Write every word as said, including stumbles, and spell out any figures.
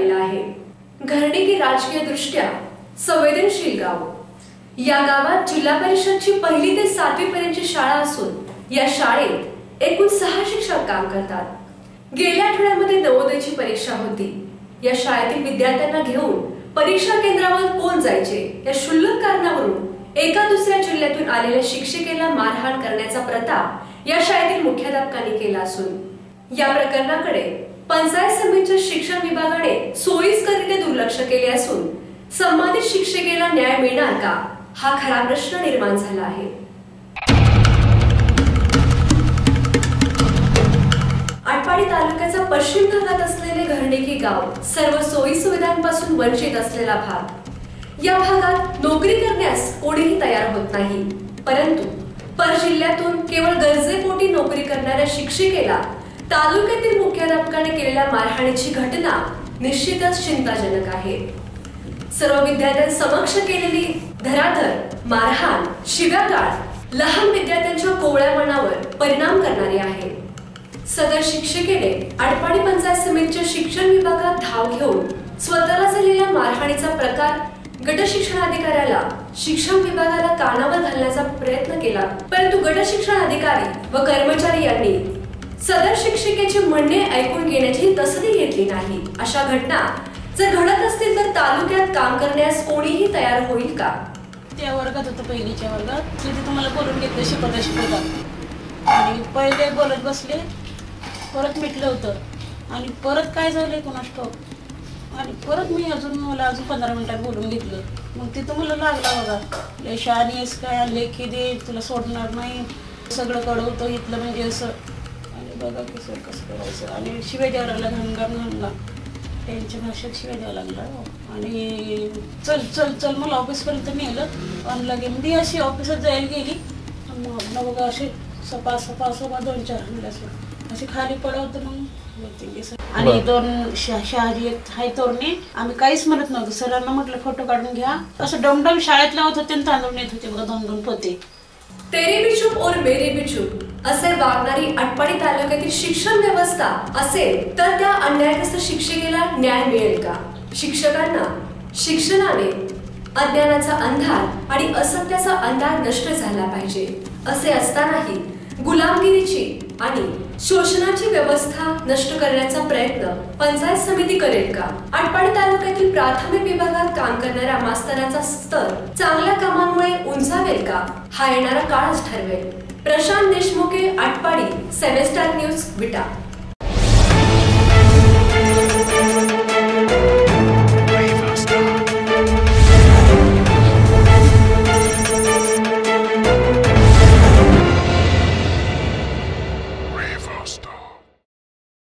आलेला आहे। घरणी राजकीय दृष्ट्या संवेदनशील गाव। या गावात जिल्हा परिषदची पहिली ते सातवी पर्यंतची शाळा असून या शाळेत एकूण सहा शिक्षक काम करतात। गेल्या आठवड्यामध्ये नवोदयची परीक्षा होती। या शाळेतील विद्यार्थ्यांना घेऊन परीक्षा केंद्रावर कोण जायचे या क्षुल्लक कारणावरून एका दुसऱ्या जिल्ह्यातून आलेल्या शिक्षिकेला मारहाण करण्याचा प्रताप या शाळेतील मुख्याध्यापकांनी केला असून या प्रकरणाकडे पंचायत समितीच्या शिक्षण विभागाने सोयीस्कररित्या दुर्लक्ष केले असून संबंधित शिक्षिकेला न्याय मिळणार का हा खरा प्रश्न निर्माण झाला आहे। आटपाडी तालुक्याचा पश्चिम भागात असलेले घरणी गाव सर्व सोयी सुविधांपासून वंचित असलेला भाग। या भागात नोकरी करण्यास कोणीही तयार होत नाही, परंतु पर जिल्ह्यातून केवळ गरजेपोटी नोकरी करणाऱ्या शिक्षिकेला तालुक्यातील मुख्याध्यापकाने केलेल्या मारहाणीची घटना निश्चितच चिंताजनक आहे। सर्व विद्यार्थ्यांसमक्ष केलेली धराधर, मारहाण, शिव्यागाळ लहान विद्यार्थ्यांच्या कोवळ्या मनावर परिणाम करणारी आहे। सदर शिक्षिकेने आटपाडी पंचायत समितीच्या शिक्षण विभागात धाव घेऊन स्वतःला झालेल्या मारहाणीचा प्रकार गट शिक्षणाधिकाऱ्याला शिक्षण विभागाला कानावर घालण्याचा प्रयत्न केला, परंतु गट शिक्षण अधिकारी व कर्मचारी यांनी सदर शिक्षिकेचे म्हणणे ऐकून घेण्याची तसदी घेतली नाही। अशा घटना जर घडत असतील तर तालुक्यात काम करण्यास कोणीही तयार होईल का? त्या वर्गात होतं पहिलीच्या वर्गात, तिथे तुम्हाला बोलून घेतलं शिकवता शिकवता आणि पहिले बोलत बसले, परत मिटलं होतं आणि परत काय झालंय कोणास ठाऊक आणि परत मी अजून मला अजून पंधरा मिनिटात बोलून घेतलं। मग तिथं मला लागला बघा, लय शहाणी आहेस काय, लेखी दे, तुला सोडणार नाही, सगळं कळवतं इथलं म्हणजे असं। आणि बघा की सर कसं करायचं आणि शिवाय द्यावं लागला, घनगाम घनगा त्यांच्या भाषेत शिवाय द्यावं लागला आणि चल चल चल मला ऑफिसपर्यंत नेलं आणि लगे मी अशी ऑफिसात जायला गेली, मग बघा असे सपा सपा सपा दोन चार हल्ले असं असे खाली पडवतं। मग आणि दोन शहाजी एक हाय तोरणे, आम्ही काहीच म्हणत नव्हतं, सरांना म्हटलं फोटो काढून घ्या, असं डमडम शाळेत लावत होते आणि तांदूळ नेत होते बघा दोन दोन पोते। तेरे भी चुप और मेरे भी चुप असे वागणारी आटपाडी तालुक्यातील शिक्षण व्यवस्था असेल तर त्या अन्यायग्रस्त शिक्षिकेला न्याय मिळेल का? शिक्षकांना शिक्षणाने अज्ञानाचा अंधार आणि असत्याचा अंधार नष्ट झाला पाहिजे। असे असतानाही गुलामगिरीची आणि शोषणाची व्यवस्था नष्ट करण्याचा प्रयत्न पंचायत समिती करेल का? आटपाडी तालुक्यातील प्राथमिक विभागात काम करणाऱ्या मास्तरांचा स्तर चांगल्या कामांमुळे उंचावेल का हा येणारा काळच ठरवेल। Prashant Deshmukhe, Atpadi, seven star news, विटा।